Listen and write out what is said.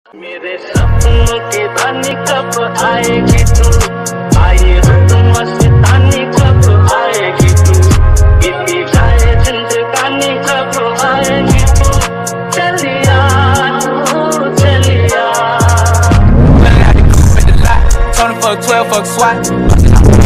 मेरे सपनों की रानी कब आएगी तू, आई हो तुम मस्तानी कब आएगी तू, बीती जाए जिंदगानी कब आएगी तू, चलिया तू चलिया। 20 fuck 12 fuck SWAT.